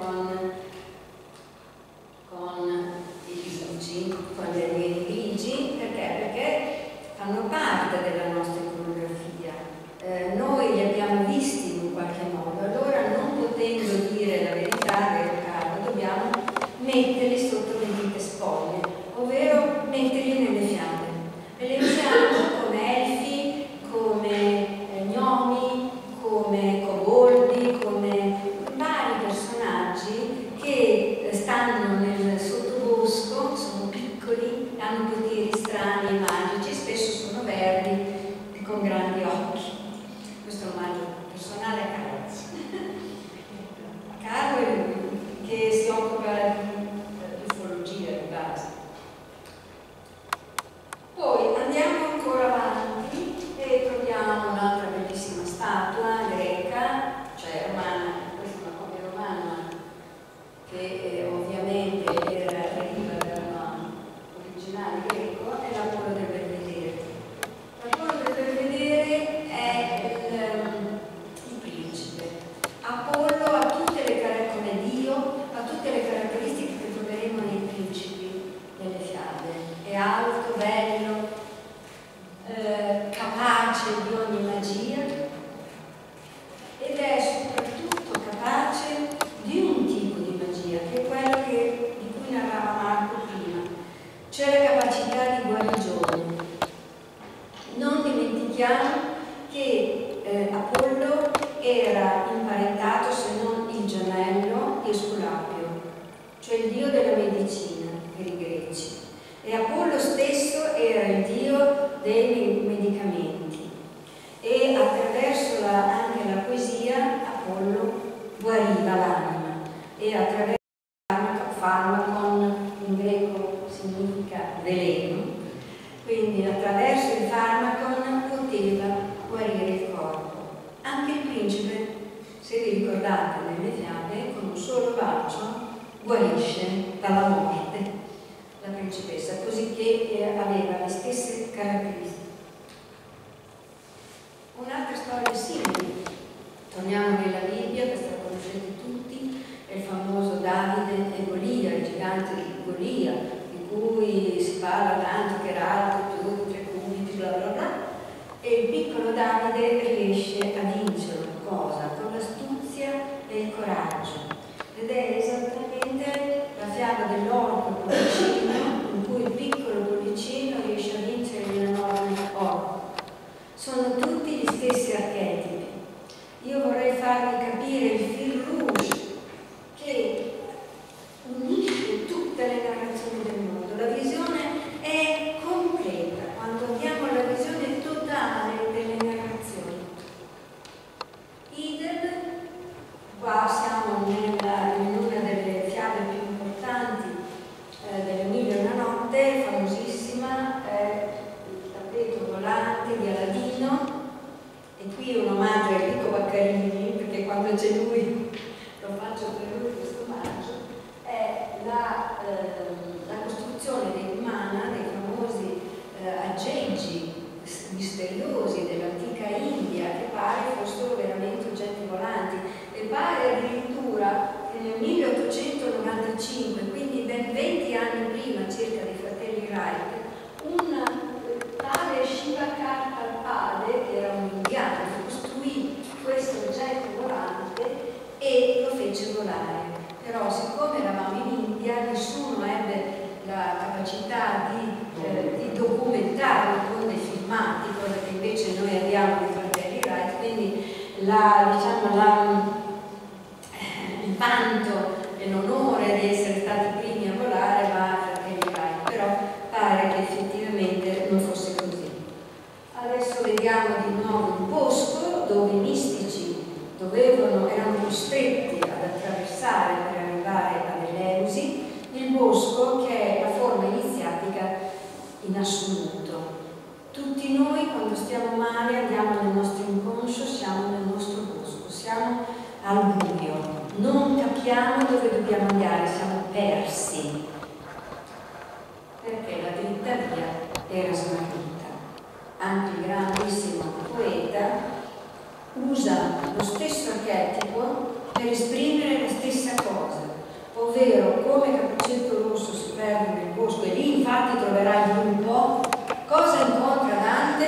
con i grigi, con gli alieni grigi, perché fanno parte della nostra iconografia. Noi li abbiamo visti in un qualche modo, allora non potendo dire la verità, vero Carlo, dobbiamo metterli sotto le dite spoglie, ovvero metterli nelle fiamme. E le usiamo come elfi, come gnomi, come coboldi, come vari personaggi che stanno nel sottobosco, sono piccoli, hanno poteri strani e magici, spesso sono verdi e con grandi occhi. Questo è un omaggio personale a Carlo. Carlo che si occupa di ufologia di base. Poi andiamo ancora avanti e troviamo un'altra bellissima statua greca, cioè romana, questa è una copia romana che ovviamente deriva dall'originale greco, è l'Apollo del Belvedere. L'Apollo del Belvedere è il principe. Apollo ha tutte le come Dio, ha tutte le caratteristiche che troveremo nei principi delle fiabe. È alto, bello, capace di ogni magia ed è soprattutto capace di un tipo di magia, che è quello di cui narrava Marco prima, cioè la capacità di guarigione. Non dimentichiamo che Apollo era imparentato, se non il gemello, di Esculapio, cioè il dio della medicina per i greci. E Apollo stesso era il dio dei medicamenti. E attraverso anche la poesia Apollo guariva l'anima. E attraverso farmacon, in greco significa veleno, quindi attraverso il farmacon poteva guarire il corpo. Anche il principe, se vi ricordate nelle fiabe, con un solo bacio guarisce dalla morte la principessa, così che aveva le stesse caratteristiche. Un'altra storia simile, torniamo nella Bibbia, questa la conoscete tutti, è il famoso Davide e Golia, il gigante di Golia, di cui si parla tanto che era alto più di 3 cubiti, bla bla bla. E il piccolo Davide riesce a vincere cosa? Con l'astuzia e il coraggio. Ed è esattamente la fiaba dell'orco pollicino, in cui il piccolo pollicino riesce a vincere l'enorme orco. Sono tutti gli stessi archetipi. Io vorrei farvi capire il fil rouge che unisce tutte le narrazioni del mondo. La visione è completa quando abbiamo la visione totale delle narrazioni. Idem, qua siamo in una delle fiabe più importanti delle Mille e una notte, famosissima, il tappeto volante di Aladino. E qui un omaggio a Enrico Baccarini, perché quando c'è lui lo faccio per lui questo omaggio. È la costruzione dei Vimana, dei famosi aggeggi misteriosi dell'antica India, che pare fossero veramente oggetti volanti, e pare addirittura che nel 1895, quindi ben 20 anni prima circa dei fratelli Wright, un tale Shivakar Talpade, che era un indiano, costruì questo oggetto volante e lo fece volare. Però siccome eravamo in India, nessuno ebbe la capacità di documentarlo con dei filmati, cosa che invece noi abbiamo nei fratelli Wright, quindi il vanto e l'onore di essere stati i primi a volare va ai fratelli Wright, però pare che effettivamente non fosse così. Adesso vediamo di nuovo un bosco dove i mistici erano costretti ad attraversare per arrivare ad Eleusi, il bosco che è la forma iniziatica in assoluto. Tutti noi quando stiamo male andiamo nel nostro inconscio, siamo nel nostro bosco, siamo al buio, non capiamo dove dobbiamo andare, siamo persi. Erasmarita, anche il grandissimo poeta, usa lo stesso archetipo per esprimere la stessa cosa, ovvero come Cappuccetto Rosso si perde nel bosco e lì infatti troverà il lupo. Cosa incontra Dante?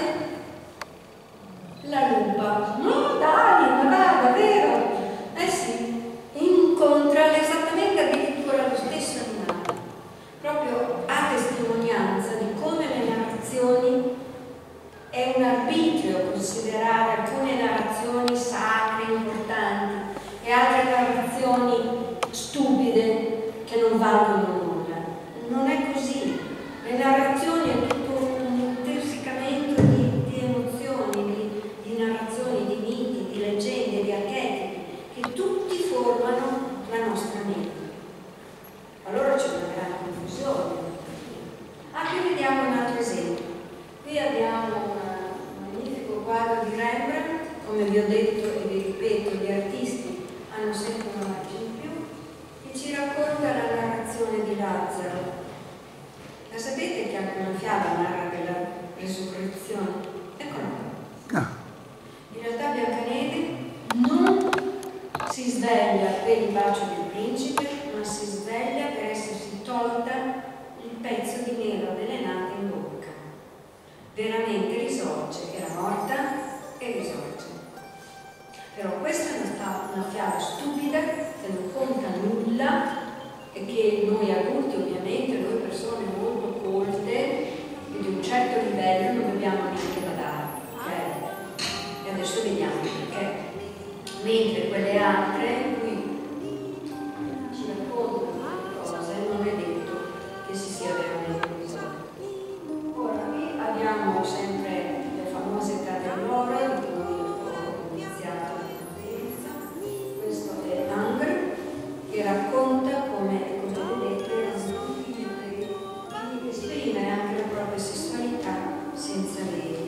La lupa. No, dai, ma dai, davvero? Eh sì, incontra esattamente addirittura lo stesso animale, proprio a testimonianza di come le narrazioni è un arbitrio considerare alcune narrazioni sacre, importanti, e altre narrazioni stupide che non valgono nulla. Non è così. Le narrazioni è tutto un intersecamento di emozioni, di narrazioni, di miti, di leggende, di archetipi, che tutti formano la nostra mente. Allora c'è una grande confusione. Qui vediamo un altro esempio. Qui abbiamo un magnifico quadro di Rembrandt. Come vi ho detto e vi ripeto, gli artisti hanno sempre una margine in più, che ci racconta la narrazione di Lazzaro. La sapete che anche una fiaba narra della resurrezione? Eccola qua. In realtà Biancaneve non si sveglia per il bacio del principe, ma si sveglia per essersi tolta il pezzo di nero avvelenato in bocca. Veramente risorge, era morta e risorge. Però questa è una fiaba stupida che non conta nulla e che noi adulti, ovviamente, noi persone molto colte e di un certo livello non dobbiamo neanche badare, ok? E adesso vediamo perché. Mentre quelle altre in cui ci raccontano delle cose non è detto che si sia veramente risolto. Ora qui abbiamo sempre le famose caterore di cui ho iniziato la conferenza. Questo è Angre, che racconta come vedete era stupido di esprimere anche la propria sessualità senza lei.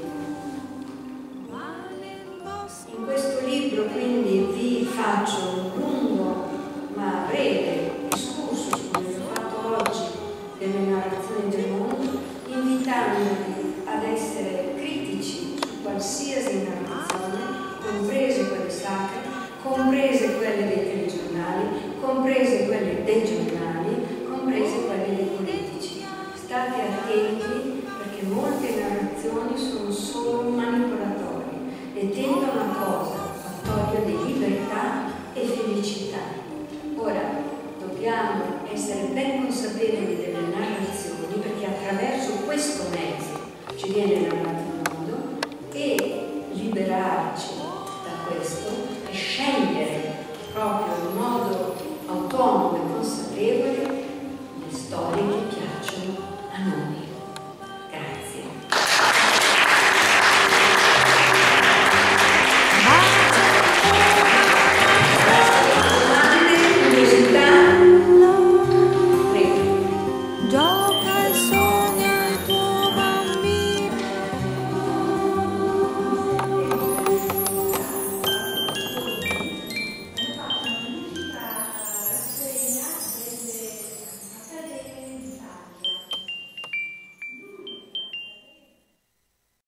In questo libro quindi vi faccio un lungo ma breve discorso su come ho fatto oggi delle narrazioni del mondo, invitandovi ad essere critici su qualsiasi narrazione, comprese quelle sacre, comprese quelle dei telegiornali, comprese quelle dei giornali, comprese quelle dei politici. State attenti perché molte narrazioni sono solo manipolatori e tendono a cosa? A togliere libertà e felicità. Ora, dobbiamo essere ben consapevoli delle narrazioni perché attraverso questo mezzo ci viene narrato il mondo e liberarci da questo e scegliere proprio